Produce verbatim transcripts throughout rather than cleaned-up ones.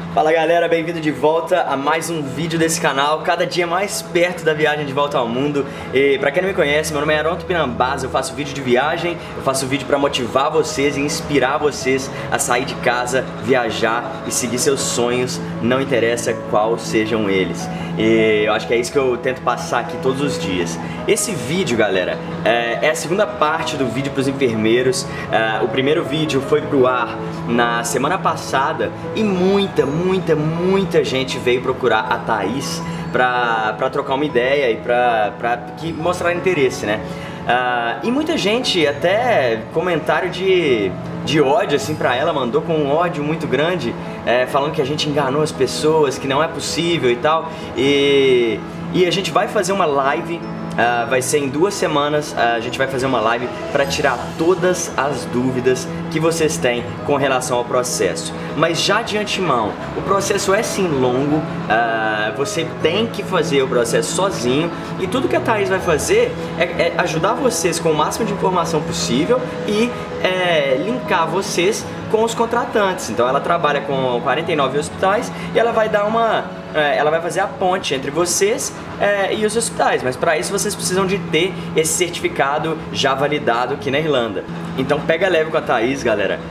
Fala galera, bem-vindo de volta a mais um vídeo desse canal, cada dia mais perto da viagem de volta ao mundo. E pra quem não me conhece, meu nome é Aron Tupinambás, eu faço vídeo de viagem, eu faço vídeo pra motivar vocês e inspirar vocês a sair de casa, viajar e seguir seus sonhos, não interessa quais sejam eles. E eu acho que é isso que eu tento passar aqui todos os dias. Esse vídeo, galera, é, é a segunda parte do vídeo pros enfermeiros. É, o primeiro vídeo foi pro ar na semana passada e muita, muita, muita gente veio procurar a Thaís pra, pra trocar uma ideia e pra, pra que mostrar interesse, né? Uh, e muita gente, até comentário de, de ódio assim pra ela, mandou com um ódio muito grande, é, falando que a gente enganou as pessoas, que não é possível e tal. E, e a gente vai fazer uma live. Uh, vai ser em duas semanas, uh, a gente vai fazer uma live para tirar todas as dúvidas que vocês têm com relação ao processo. Mas já de antemão, o processo é sim longo, uh, você tem que fazer o processo sozinho e tudo que a Thaís vai fazer é, é ajudar vocês com o máximo de informação possível e é, linkar vocês com os contratantes. Então ela trabalha com quarenta e nove hospitais e ela vai dar uma... ela vai fazer a ponte entre vocês é, e os hospitais, mas para isso vocês precisam de ter esse certificado já validado aqui na Irlanda. Então pega leve com a Thaís, galera,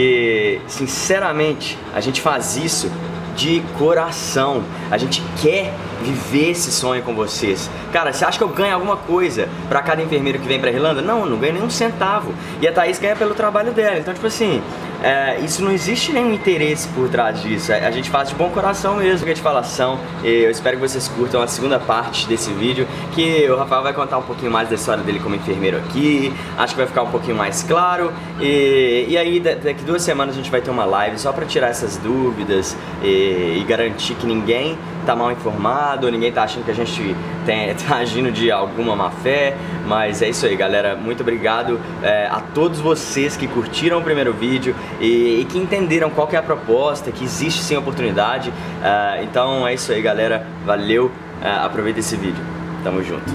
que sinceramente a gente faz isso de coração. A gente quer viver esse sonho com vocês. Cara, você acha que eu ganho alguma coisa pra cada enfermeiro que vem pra Irlanda? Não, não ganho nenhum centavo. E a Thaís ganha pelo trabalho dela. Então, tipo assim, é, isso não existe nenhum interesse por trás disso. A gente faz de bom coração mesmo, que é de falação. Eu espero que vocês curtam a segunda parte desse vídeo, que o Rafael vai contar um pouquinho mais da história dele como enfermeiro aqui. Acho que vai ficar um pouquinho mais claro. E, e aí, daqui duas semanas a gente vai ter uma live só pra tirar essas dúvidas e, e garantir que ninguém tá mal informado, ninguém tá achando que a gente tem, tá agindo de alguma má fé. Mas é isso aí, galera, muito obrigado é, a todos vocês que curtiram o primeiro vídeo e, e que entenderam qual que é a proposta, que existe sim oportunidade. Uh, então é isso aí, galera, valeu, uh, aproveita esse vídeo, tamo junto.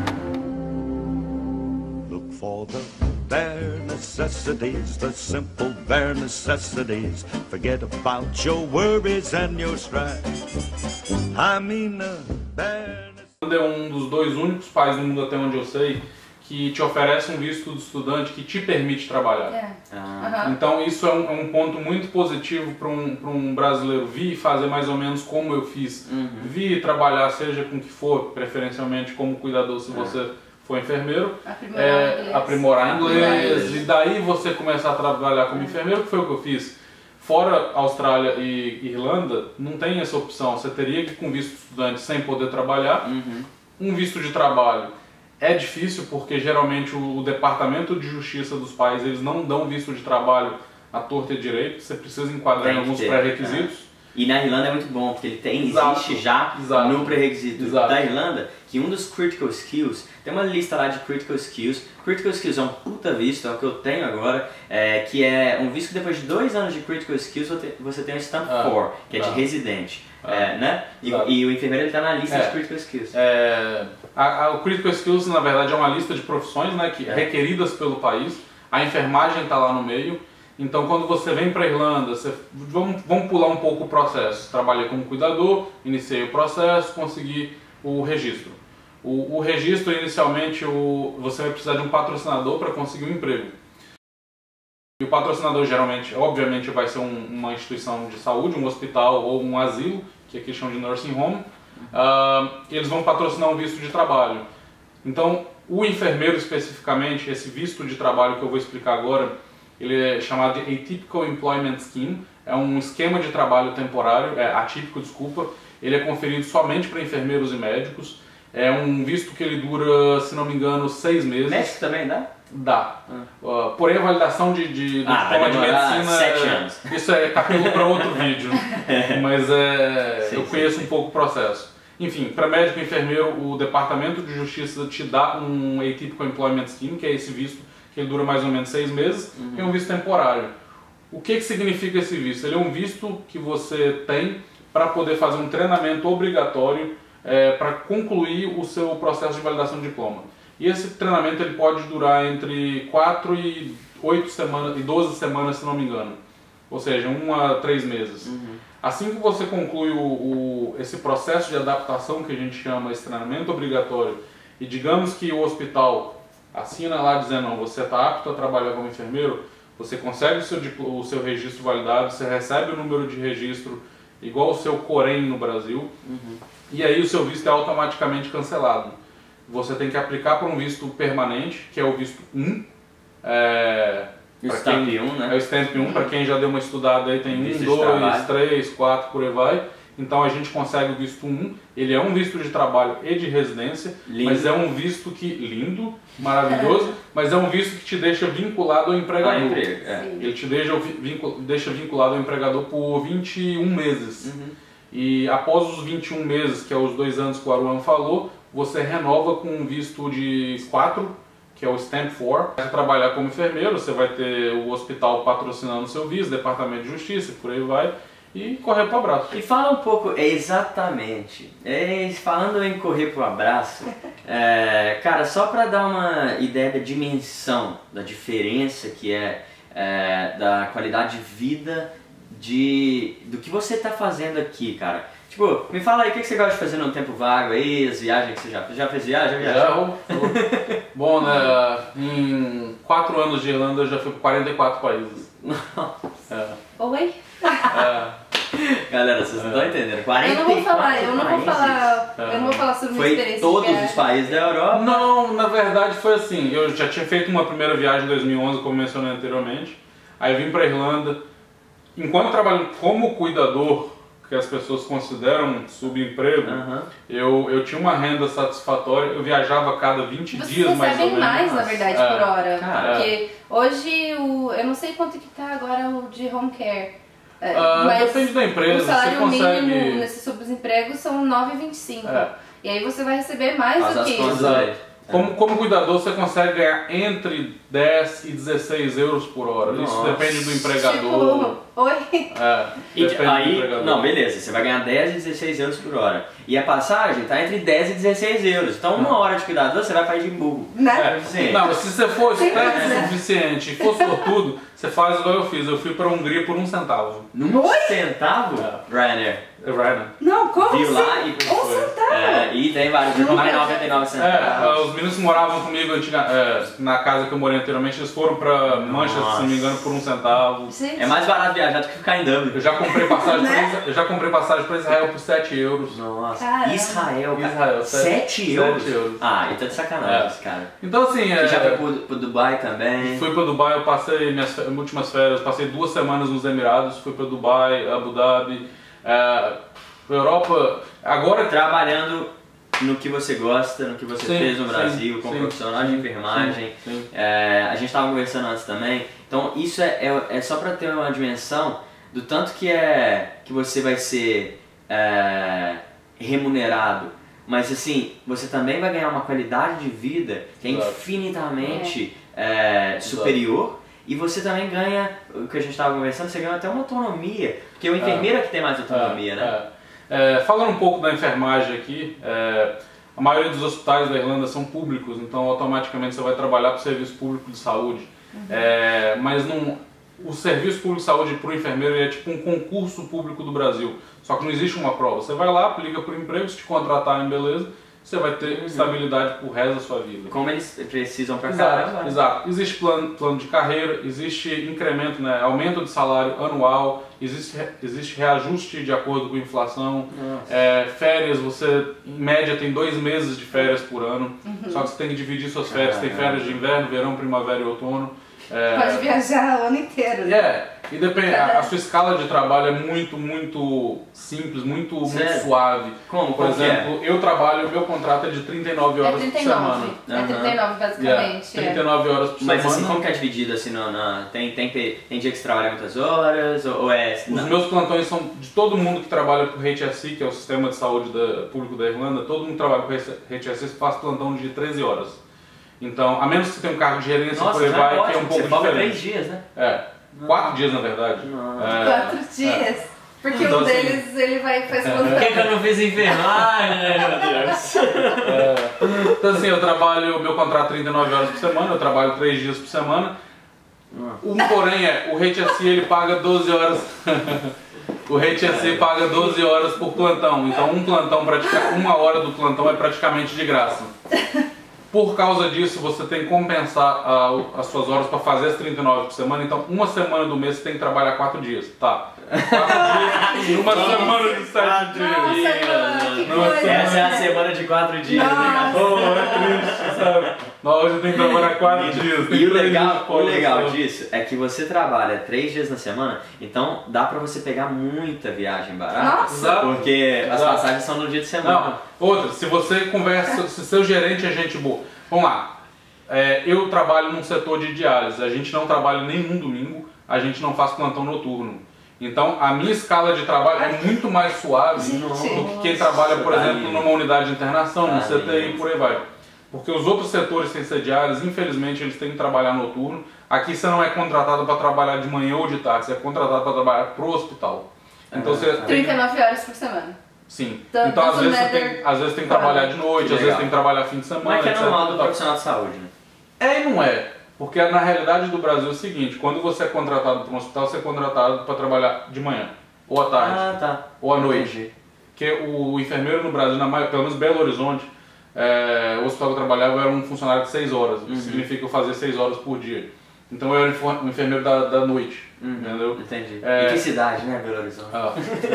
Look for the bare necessities, the simple bare necessities. Forget about your worries and your strife. I mean the bare... É um dos dois únicos países no mundo, até onde eu sei, que te oferece um visto de estudante que te permite trabalhar. É. Ah. Uhum. Então isso é um, é um ponto muito positivo para um, para um brasileiro vir e fazer mais ou menos como eu fiz. Uhum. Vir trabalhar, seja com o que for, preferencialmente como cuidador se você é. for enfermeiro, aprimorar é, inglês, aprimorar inglês e daí você começar a trabalhar como enfermeiro, que foi o que eu fiz. Fora Austrália e Irlanda, não tem essa opção. Você teria que ir com visto de estudante sem poder trabalhar. Uhum. Um visto de trabalho é difícil porque geralmente o, o Departamento de Justiça dos países eles não dão visto de trabalho à torta e direito. Você precisa enquadrar em alguns pré-requisitos. É. E na Irlanda é muito bom, porque ele tem, Exato. existe já Exato. no pré-requisito Exato. da Irlanda que um dos critical skills, tem uma lista lá de critical skills. Critical skills é um puta visto, é o que eu tenho agora, é, que é um visto que depois de dois anos de critical skills você tem o stamp ah, quatro, que é de ah, residente, ah, é, né? E, e o enfermeiro está na lista é, de critical skills. É, a, a, o critical skills na verdade é uma lista de profissões, né, que, é. requeridas pelo país. A enfermagem está lá no meio. Então quando você vem para a Irlanda, você, vamos, vamos pular um pouco o processo. Trabalhei como cuidador, iniciei o processo, consegui o registro. O, o registro inicialmente o, você vai precisar de um patrocinador para conseguir um emprego. E o patrocinador geralmente, obviamente, vai ser um, uma instituição de saúde, um hospital ou um asilo, que aqui chamam de nursing home. Uh, eles vão patrocinar um visto de trabalho. Então o enfermeiro especificamente, esse visto de trabalho que eu vou explicar agora, ele é chamado de Atypical Employment Scheme, é um esquema de trabalho temporário, é atípico, desculpa. Ele é conferido somente para enfermeiros e médicos. É um visto que ele dura, se não me engano, seis meses. Médico também dá? Dá. Ah. Uh, porém a validação de, de, do ah, diploma de medicina, sete anos. Isso é capítulo para outro vídeo, mas é, sim, eu conheço sim, um pouco o processo. Enfim, para médico e enfermeiro, o Departamento de Justiça te dá um Atypical Employment Scheme, que é esse visto que ele dura mais ou menos seis meses, uhum. é um visto temporário. O que, que significa esse visto? Ele é um visto que você tem para poder fazer um treinamento obrigatório é, para concluir o seu processo de validação de diploma. E esse treinamento ele pode durar entre quatro e oito semanas, e doze semanas, se não me engano. Ou seja, um a três meses. Uhum. Assim que você conclui o, o, esse processo de adaptação que a gente chama esse treinamento obrigatório, e digamos que o hospital assina lá dizendo, não, você está apto a trabalhar como enfermeiro, você consegue o seu, o seu registro validado, você recebe o número de registro igual o seu Corém no Brasil, uhum. e aí o seu visto é automaticamente cancelado. Você tem que aplicar para um visto permanente, que é o visto um. É, o Stamp um, né? É o Stamp um, para quem já deu uma estudada aí, tem um, dois, três, quatro, por aí vai. Então a gente consegue o visto um, ele é um visto de trabalho e de residência, lindo. Mas é um visto que, lindo, maravilhoso, mas é um visto que te deixa vinculado ao empregador. Ah, emprego, é. Ele te deixa, vincul, deixa vinculado ao empregador por vinte e um meses. Uhum. E após os vinte e um meses, que é os dois anos que o Aruan falou, você renova com um visto de quatro, que é o Stamp quatro. Para trabalhar como enfermeiro, você vai ter o hospital patrocinando o seu visto, Departamento de Justiça, por aí vai. E correr pro abraço. E fala um pouco, é exatamente, é, falando em correr pro abraço, é, cara, só para dar uma ideia da dimensão, da diferença que é, é da qualidade de vida de, do que você tá fazendo aqui, cara. Tipo, me fala aí, o que você gosta de fazer no tempo vago aí, as viagens que você já fez? Já fez viagem? Já viajou? Já. Bom, né, em quatro anos de Irlanda eu já fui para quarenta e quatro países. É. Oi? É. Galera, vocês não estão é. entendendo. quarenta e quatro eu não vou falar, eu não vou falar, é. eu não vou falar sobre minha experiência. Foi todos os países da Europa? Não, na verdade foi assim, eu já tinha feito uma primeira viagem em dois mil e onze, como mencionei anteriormente. Aí eu vim para Irlanda. Enquanto trabalhando como cuidador, que as pessoas consideram subemprego, uhum. eu, eu tinha uma renda satisfatória, eu viajava a cada vinte Vocês dias mais ou menos. Vocês recebem mais, na verdade, é. por hora. Cara, porque é. hoje, o, eu não sei quanto que tá agora o de home care. Uh, mas depende da empresa, o salário você consegue... mínimo nesses subempregos são nove reais e vinte e cinco centavos. É. E aí você vai receber mais Faz do que isso. Exato. Como, como cuidador, você consegue ganhar entre dez e dezesseis euros por hora. Nossa. Isso depende do empregador. Tipo, oi? É, e aí, não, beleza, você vai ganhar dez e dezesseis euros por hora. E a passagem tá entre dez e dezesseis euros. Então, uma hora de cuidador, você vai para Edimburgo. Né? É. Não, se você for esperto o suficiente e for sortudo, você faz igual eu fiz. Eu fui para a Hungria por um centavo. Um centavo? É. Ryanair. Ryanair. Não, como Viu assim? lá e um centavo? É, e tem vários, mais noventa e nove centavos. É, os meninos que moravam comigo antiga, é, na casa que eu morei anteriormente, eles foram para Manchester, se não me engano, por um centavo. Gente. É mais barato viajar do que ficar em Dublin. Eu já comprei passagem né? para eu já comprei passagem para Israel por sete euros. Nossa. Caramba. Israel, cara. Israel, sete euros? euros. Ah, então é de sacanagem, é. cara. Então assim, é, você já foi pro, pro Dubai também? Fui para Dubai, eu passei minhas últimas férias, passei duas semanas nos Emirados, fui para Dubai, Abu Dhabi, é, Europa. Agora trabalhando no que você gosta, no que você sim, sim, no Brasil, como sim, profissional de enfermagem. Sim, sim. É, a gente estava conversando antes também. Então isso é, é, é só para ter uma dimensão do tanto que é que você vai ser é, remunerado, mas assim você também vai ganhar uma qualidade de vida que é Exato. infinitamente é, superior. E você também ganha, o que a gente estava conversando, você ganha até uma autonomia, porque o enfermeiro é, é que tem mais autonomia, é, né? É. É, falando um pouco da enfermagem aqui, é, a maioria dos hospitais da Irlanda são públicos, então automaticamente você vai trabalhar para o serviço público de saúde. Uhum. É, mas não, o serviço público de saúde para o enfermeiro é tipo um concurso público do Brasil, só que não existe uma prova. Você vai lá, aplica por emprego, se te contratarem, beleza. Você vai ter uhum. estabilidade pro resto da sua vida. Como eles precisam para caramba. Exato, exato. Existe plano, plano de carreira, existe incremento, né, aumento de salário anual, existe, existe reajuste de acordo com a inflação, é, férias, você em média tem dois meses de férias por ano, uhum. só que você tem que dividir suas férias, tem férias de inverno, verão, primavera e outono. É, Pode viajar o ano inteiro. Né? É, e depende, a, a sua escala de trabalho é muito, muito simples, muito, muito suave. Como? Por Como exemplo, é? eu trabalho, meu contrato é de trinta e nove horas é trinta e nove, por semana. É trinta e nove basicamente. Yeah, trinta e nove horas por Mas semana. Mas assim, como que é dividido assim, no, no, tem, tem, tem dia que você trabalha muitas horas, ou, ou é... Os não. meus plantões são de todo mundo que trabalha com o H S I, que é o Sistema de Saúde da, Público da Irlanda, todo mundo que trabalha com o H S I faz plantão de treze horas. Então, a menos que você tenha um cargo de gerência, Nossa, por aí vai, é que é um pouco você diferente. três dias, né? É, não. quatro dias na verdade. É, quatro dias. É. Porque então, um deles assim, ele vai fazer plantão. Por que, que eu não fiz enfermagem, né, meu Deus? É, então assim, eu trabalho, meu contrato é trinta e nove horas por semana, eu trabalho três dias por semana. Um porém é, o H S I ele paga doze horas. O H T S paga doze horas por plantão, então um plantão, pratica... uma hora do plantão é praticamente de graça. Por causa disso, você tem que compensar uh, as suas horas para fazer as trinta e nove por semana, então uma semana do mês você tem que trabalhar quatro dias, tá? quatro dias, uma semana de sete dias. Nossa, que Essa é a semana de quatro dias. Né? Oh, é triste, sabe? Nós hoje tem que trabalhar quatro dias. E o legal, o legal sabe? disso é que você trabalha três dias na semana, então dá pra você pegar muita viagem barata. Nossa! Porque as Exato. passagens são no dia de semana. Não, outra, se você conversa, se seu gerente é gente boa. Vamos lá, é, eu trabalho num setor de diálise, a gente não trabalha nenhum domingo, a gente não faz plantão noturno. Então a minha escala de trabalho é muito mais suave Gente. do que quem trabalha, por exemplo, numa unidade de internação, no C T I e por aí vai. Porque os outros setores sem ser diálise, infelizmente, eles têm que trabalhar noturno. Aqui você não é contratado para trabalhar de manhã ou de tarde, você é contratado para trabalhar pro hospital. Então você tem... trinta e nove horas por semana. Sim. Então, Então às doesn't vezes, você matter. tem, às vezes tem que trabalhar de noite, Que às vezes legal. tem que trabalhar fim de semana, Mas que é etcétera. normal do profissional de saúde, né? É e não é. Porque na realidade do Brasil é o seguinte, quando você é contratado para um hospital, você é contratado para trabalhar de manhã, ou à tarde, Ah, tá. ou à noite. Entendi. Porque o enfermeiro no Brasil, na maioria, pelo menos Belo Horizonte, é, o hospital que eu trabalhava era um funcionário de seis horas, o que Uhum. significa que eu fazia seis horas por dia. Então eu era um enfermeiro da, da noite, Uhum. entendeu? Entendi. É. E que cidade, né, Belo Horizonte? Ah.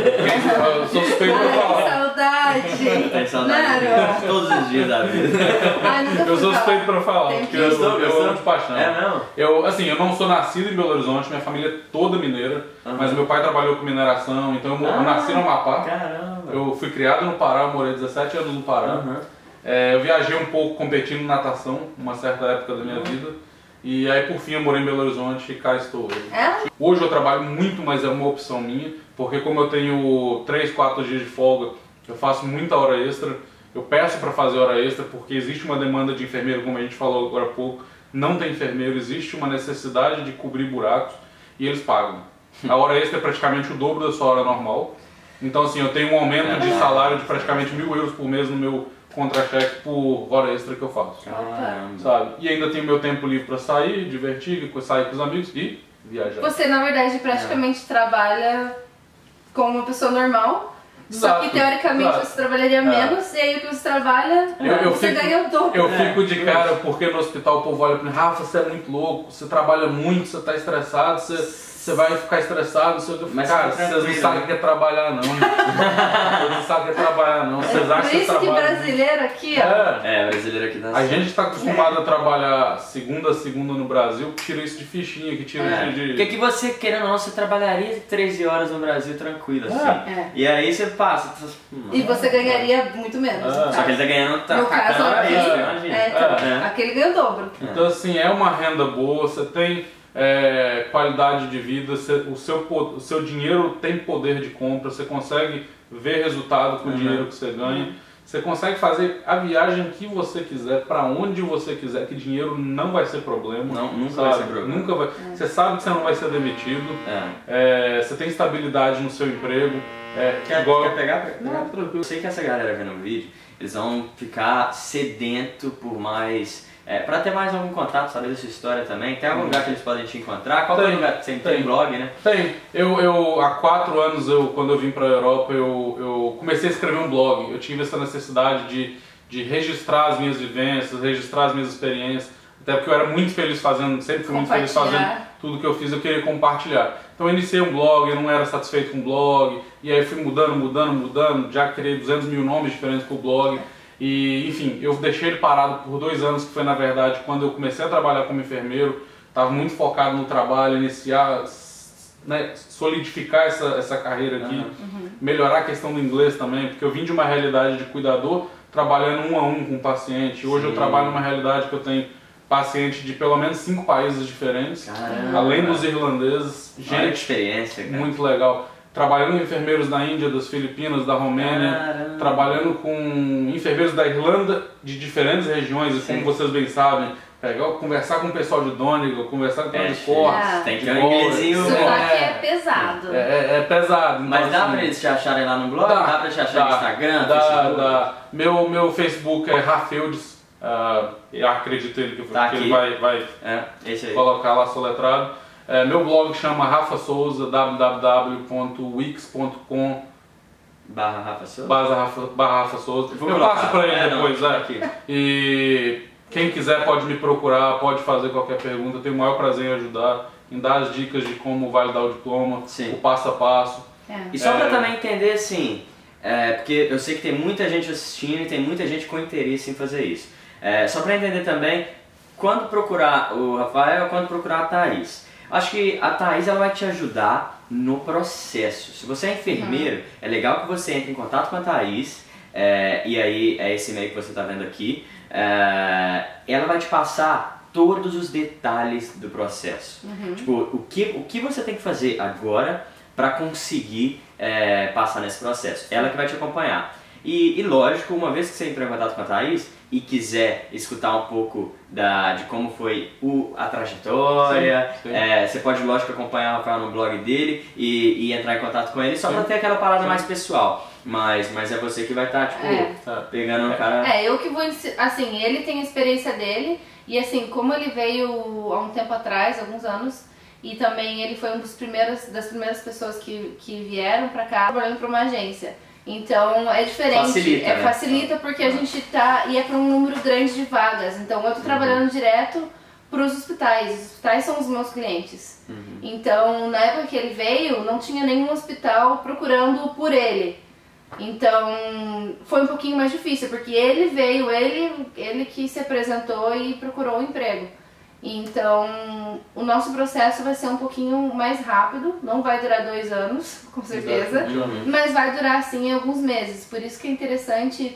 Eu sou suspeito pra Ai, falar. saudade! Tem saudade Nero. todos os dias da vida. Ai, nunca Eu fui sou pra lá. suspeito pra falar, Tem porque que- eu, Gostou? eu Gostou? amo de paixão. É mesmo? Eu, assim, eu não sou nascido em Belo Horizonte, minha família é toda mineira, Uhum. mas meu pai trabalhou com mineração, então eu, mo- eu Ah, nasci no Amapá. Caramba. Eu fui criado no Pará, eu morei dezessete anos no Pará. Uhum. É, eu viajei um pouco competindo em natação, uma certa época da minha vida. E aí por fim eu morei em Belo Horizonte e cá estou hoje. É? Hoje eu trabalho muito, mas é uma opção minha, porque como eu tenho três, quatro dias de folga, eu faço muita hora extra. Eu peço para fazer hora extra porque existe uma demanda de enfermeiro, como a gente falou agora há pouco. Não tem enfermeiro, existe uma necessidade de cobrir buracos e eles pagam. A hora extra é praticamente o dobro da sua hora normal. Então assim, eu tenho um aumento de salário de praticamente mil euros por mês no meu contra-cheque por hora extra que eu faço. Caramba. Sabe? E ainda tenho meu tempo livre para sair, divertir, sair com os amigos e viajar. Você, na verdade, praticamente trabalha como uma pessoa normal, só Exato, que teoricamente exato. você trabalharia É. menos, e aí o que você trabalha, Eu- eu você fico- ganha o dobro. Eu fico de cara porque no hospital o povo olha pra mim, Rafa, você é muito louco, você trabalha muito, você tá estressado, você, você vai ficar estressado, você... Mas cara, fica vocês não tranquilo, sabem o né? que é trabalhar não. Vocês não sabem o que é trabalhar não, vocês acham Por que isso vocês que trabalham. brasileiro aqui, ó. É. É, brasileiro aqui dá A gente está acostumado a trabalhar segunda a segunda no Brasil, que tira isso de fichinha, que tira É. isso de... Porque que você, querendo ou não, você trabalharia treze horas no Brasil tranquilo, assim. É. E aí você passa. Você... E você ganharia muito menos. Ah. no Só caso. que ele tá ganhando tá No caso, catando hora aquele, extra, imagina. é, então, É. aquele ganha o dobro. Então assim, é uma renda boa, você tem é, qualidade de vida, você- o, seu, po- o seu dinheiro tem poder de compra, você consegue ver resultado com o Uhum. dinheiro que você ganha, você consegue fazer a viagem que você quiser, para onde você quiser, que dinheiro não vai ser problema. Não, nunca sabe? vai ser problema. Nunca vai. Você sabe que você não vai ser demitido, É. é, você tem estabilidade no seu emprego. É, Quer, igual... quer pegar? Pega. Não, tranquilo. Eu sei que essa galera vendo o vídeo, eles vão ficar sedento por mais... É, pra ter mais algum contato, saber da sua história também. Tem algum lugar que eles podem te encontrar? Qual que é o Tem, lugar? Você tem tem. blog, né? Tem. Eu, eu, há quatro anos, eu, quando eu vim para a Europa, eu, eu comecei a escrever um blog. Eu tive essa necessidade de, de registrar as minhas vivências, registrar as minhas experiências. Até porque eu era muito feliz fazendo, sempre fui muito feliz fazendo Compartilhar. tudo que eu fiz, eu queria compartilhar. Então eu iniciei um blog, eu não era satisfeito com o blog, e aí fui mudando, mudando, mudando, já criei duzentos mil nomes diferentes para o blog. E, enfim, eu deixei ele parado por dois anos, que foi na verdade quando eu comecei a trabalhar como enfermeiro, estava muito focado no trabalho, iniciar, né, solidificar essa, essa carreira aqui, Uhum. melhorar a questão do inglês também, porque eu vim de uma realidade de cuidador, trabalhando um a um com o paciente. Hoje eu Sim. trabalho numa realidade que eu tenho paciente de pelo menos cinco países diferentes, Caramba. além dos irlandeses, Olha que gente experiência, cara. muito legal. Trabalhando com enfermeiros da Índia, das Filipinas, da Romênia, Caramba. trabalhando com enfermeiros da Irlanda, de diferentes regiões, e como Sim. vocês bem sabem, pegar, conversar com o pessoal de Donegal, conversar com o pessoal É, de Cork, Ah. tem que de ter um Galway. inglesinho. Sotaque É. é pesado. É, é, é pesado. Então, Mas dá assim, pra eles te acharem lá no blog? Dá, pra te achar no Instagram, Dá, Facebook? dá. Meu, meu Facebook é Rafeldes, uh, eu acredito ele que, Tá que aqui. ele vai, vai É, esse aí. colocar lá soletrado. É, meu blog chama Rafa Souza, w w w ponto wix ponto com barra Rafa Souza. Barra Rafa, barra Rafa Souza. Vou Eu colocar. passo pra ele É, depois, não, é. aqui. E quem quiser pode me procurar, pode fazer qualquer pergunta. Eu tenho o maior prazer em ajudar, em dar as dicas de como validar o diploma, Sim. o passo a passo. É. E só É. pra também entender assim, é, porque eu sei que tem muita gente assistindo e tem muita gente com interesse em fazer isso. É, só pra entender também, quando procurar o Rafael, quando procurar a Thaís. Acho que a Thaís ela vai te ajudar no processo. Se você é enfermeiro, uhum. é legal que você entre em contato com a Thaís, é, e aí é esse e-mail que você está vendo aqui. É, ela vai te passar todos os detalhes do processo. Uhum. Tipo, o que, o que você tem que fazer agora para conseguir é, passar nesse processo. Ela que vai te acompanhar. E, e lógico, uma vez que você entrar em contato com a Thaís e quiser escutar um pouco da, de como foi o, a trajetória, sim, sim. É, você pode, lógico, acompanhar o Rafael no blog dele e, e entrar em contato com ele só sim. pra ter aquela parada sim. mais pessoal. Mas, mas é você que vai estar, tá, tipo, é. pegando o cara... É, eu que vou... Assim, ele tem a experiência dele e, assim, como ele veio há um tempo atrás, alguns anos, e também ele foi um dos primeiros, das primeiras pessoas que, que vieram pra cá trabalhando pra uma agência. Então é diferente, facilita, é, né? facilita porque a gente tá, ia para um número grande de vagas, então eu tô trabalhando uhum. direto para os hospitais, os hospitais são os meus clientes. Uhum. Então na época que ele veio não tinha nenhum hospital procurando por ele, então foi um pouquinho mais difícil porque ele veio, ele, ele que se apresentou e procurou um emprego. Então, o nosso processo vai ser um pouquinho mais rápido, não vai durar dois anos, com certeza, exatamente. Mas vai durar sim alguns meses. Por isso que é interessante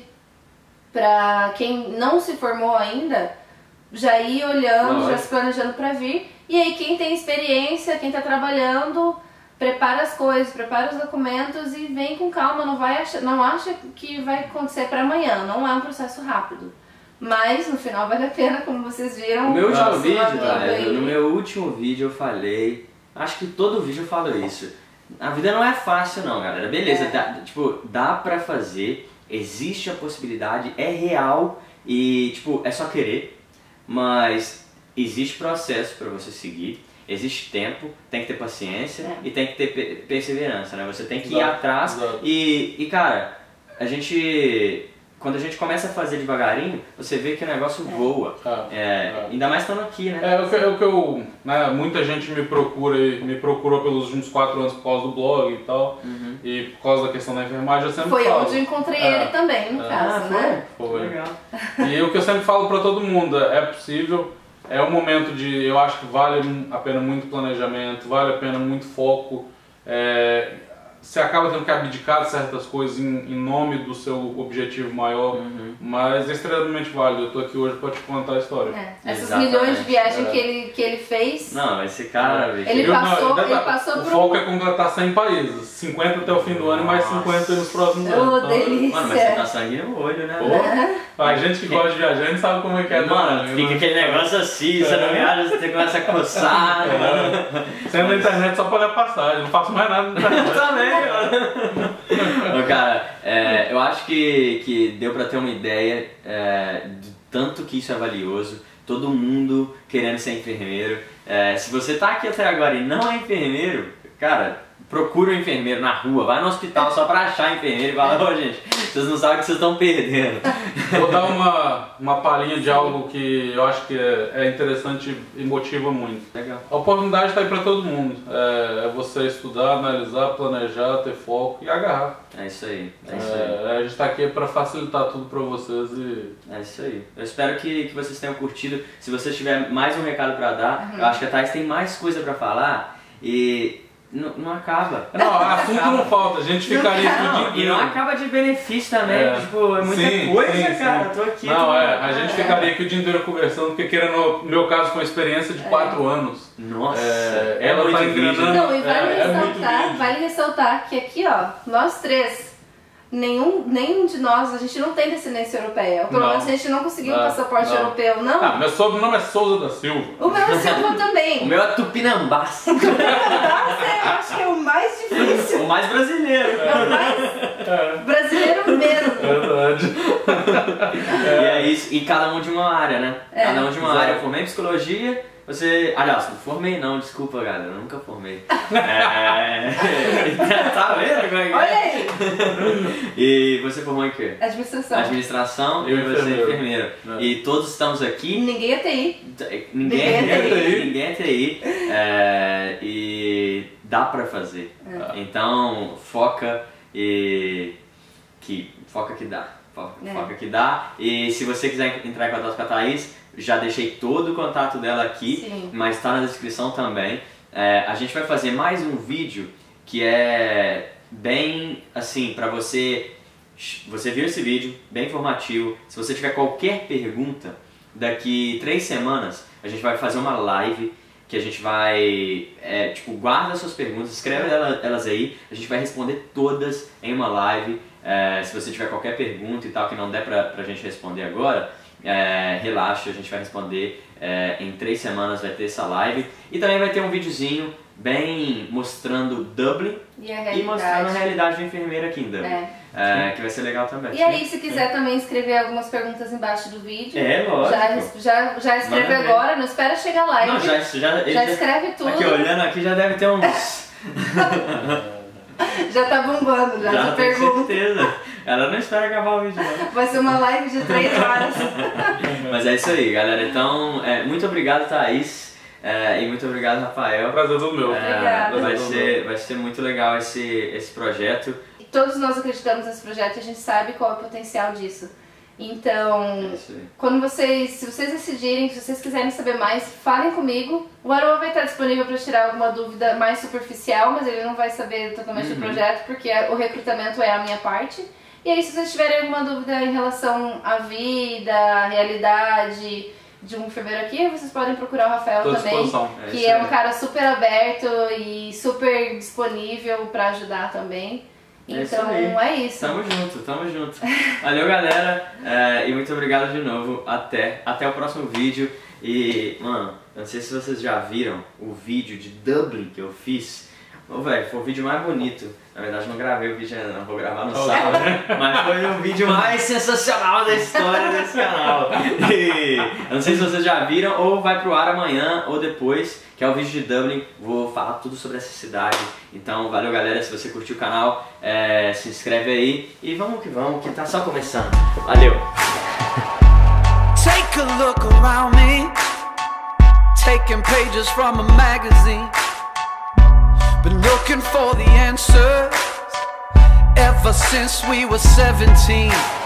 para quem não se formou ainda, já ir olhando, não, já é. se planejando para vir. E aí quem tem experiência, quem está trabalhando, prepara as coisas, prepara os documentos e vem com calma, não, vai achar, não acha que vai acontecer para amanhã, não é um processo rápido. Mas no final vale a pena, como vocês viram. No meu último vídeo, tá, eu, no meu último vídeo eu falei, acho que todo vídeo eu falo isso. A vida não é fácil não, galera. Beleza, é. dá, tipo, dá pra fazer, existe a possibilidade, é real e tipo, é só querer, mas existe processo pra você seguir, existe tempo, tem que ter paciência é. e tem que ter perseverança, né? Você tem que ir exato, atrás exato. E, e cara, a gente... Quando a gente começa a fazer devagarinho, você vê que o negócio é. voa. É, é, é. Ainda mais estando aqui, né? É o que, é o que eu... Né, muita gente me procura e me procurou pelos últimos quatro anos por causa do blog e tal. Uhum. E por causa da questão da enfermagem, eu sempre foi falo. Foi onde eu encontrei é. ele também, no é. caso, ah, né? Foi? Foi. Legal. E o que eu sempre falo pra todo mundo, é possível, é um momento de... Eu acho que vale a pena muito planejamento, vale a pena muito foco. É, você acaba tendo que abdicar de certas coisas em, em nome do seu objetivo maior, uhum. mas é extremamente válido. Eu tô aqui hoje para te contar a história. É. Essas exatamente. milhões de viagens é. que, ele, que ele fez... Não, esse cara... É. Ele, passou, não, ele passou o por... O foco é completar cem países, cinquenta até o fim do ano e mais cinquenta nos próximos oh, anos. Oh, delícia! Mano, mas você tá sangue no olho, né? Pô, a gente que gosta de viajar, a gente sabe como é que é. Mano, né? Fica aquele negócio assim, você não viaja, você começa a coçar. É. Você anda na internet só pra olhar passagem, não faço mais nada na internet. Eu também, mano. Cara, é, eu acho que, que deu pra ter uma ideia é, do tanto que isso é valioso. Todo mundo querendo ser enfermeiro. É, se você tá aqui até agora e não é enfermeiro, cara, procura um enfermeiro na rua, vai no hospital só pra achar enfermeiro e fala, ô gente, vocês não sabem o que vocês estão perdendo. Vou dar uma, uma palhinha de algo que eu acho que é, é interessante e motiva muito. Legal. A oportunidade está aí para todo mundo. É, é você estudar, analisar, planejar, ter foco e agarrar. É isso aí. É isso é, aí. A gente está aqui para facilitar tudo para vocês. E... É isso aí. Eu espero que, que vocês tenham curtido. Se vocês tiverem mais um recado para dar, uhum. eu acho que a Thaís tem mais coisa para falar e... Não, não acaba. Não, assunto acaba. Não falta, a gente ficaria aqui o dia inteiro. E não acaba de benefício também, é. tipo, é muita sim, coisa, sim, cara. Sim. Eu tô aqui. Não, tô... é, a gente ficaria aqui o dia inteiro conversando, porque querendo, no meu caso, foi uma experiência de quatro é. anos. Nossa, é, ela é tá engranando. Não, e vale, é, ressaltar, é vale ressaltar que aqui, ó, nós três, nenhum, nenhum de nós, a gente não tem descendência europeia. Ou pelo não. menos a gente não conseguiu um não, passaporte não. europeu, não? Ah, meu sobrenome é Souza da Silva. O meu é Silva também. O meu é Tupinambás. Tupinambás é, eu acho que é o mais difícil. O mais brasileiro. É o mais é. brasileiro mesmo. Verdade. É. E é isso, e cada um de uma área, né? É. Cada um de uma Exato. área. Eu formei em psicologia, você... Aliás, não formei não, desculpa, galera, eu nunca formei. É... tá vendo como é que é? Olha aí! E você formou em quê? Administração. Administração e Eu você enfermeiro. enfermeiro. É. E todos estamos E aqui. ninguém é T I. Ninguém Ninguém é é T T I. I. Ninguém é T I. É, e dá pra fazer. É. Então foca e. Que, foca que dá. Foca, É. foca que dá. E se você quiser entrar em contato com a Thaís, já deixei todo o contato dela aqui, Sim. mas tá na descrição também. É, a gente vai fazer mais um vídeo que é bem assim, pra você. Você viu esse vídeo, bem informativo. Se você tiver qualquer pergunta, daqui três semanas a gente vai fazer uma live que a gente vai, é, tipo, guarda suas perguntas, escreve ela- elas aí, a gente vai responder todas em uma live. É, se você tiver qualquer pergunta e tal que não der pra, pra gente responder agora, é, relaxa, a gente vai responder é, em três semanas, vai ter essa live. E também vai ter um videozinho bem mostrando Dublin E a e mostrando a realidade. realidade do enfermeiro aqui em Dublin. É. É, que vai ser legal também. E aí, se quiser também escrever algumas perguntas embaixo do vídeo, É, lógico. já, já, já escreve Manda ver. agora, não espera chegar lá. Não, já, já, ele já já- escreve tudo, Aqui, olhando aqui, já deve ter uns... já tá bombando, já, já essa tenho pergunta. certeza. Ela não espera acabar o vídeo, não. Vai ser uma live de três horas. Mas é isso aí, galera. Então, é, muito obrigado, Thaís. É, e muito obrigado, Rafael. Prazer todo meu. É, Obrigada. vai, ser, vai ser muito legal esse, esse projeto. E todos nós acreditamos nesse projeto e a gente sabe qual é o potencial disso. Então, É isso aí. quando vocês, se vocês decidirem, se vocês quiserem saber mais, falem comigo. O Aroa vai estar disponível para tirar alguma dúvida mais superficial, mas ele não vai saber totalmente Uhum. do projeto, porque a- o recrutamento é a minha parte. E aí, se vocês tiverem alguma dúvida em relação à vida, à realidade de um enfermeiro aqui, vocês podem procurar o Rafael Tô à também, disposição. É que isso é aí. um cara super aberto e super disponível para ajudar também. É isso Então, aí. é isso. Tamo junto, tamo junto. Valeu, galera. É, e muito obrigado de novo. Até, até o próximo vídeo. E, mano, eu não sei se vocês já viram o vídeo de Dublin que eu fiz. Ô, velho, foi o vídeo mais bonito. Na verdade, não gravei o vídeo ainda, não. Vou gravar no Oh. sábado. Mas foi o vídeo mais sensacional da história desse canal. E eu não sei se vocês já viram, ou vai pro ar amanhã ou depois, que é o vídeo de Dublin. Vou falar tudo sobre essa cidade. Então, valeu, galera. Se você curtiu o canal, é, se inscreve aí. E vamos que vamos, que tá só começando. Valeu! Take a look around me, taking pages from a magazine. Been looking for the answers ever since we were seventeen.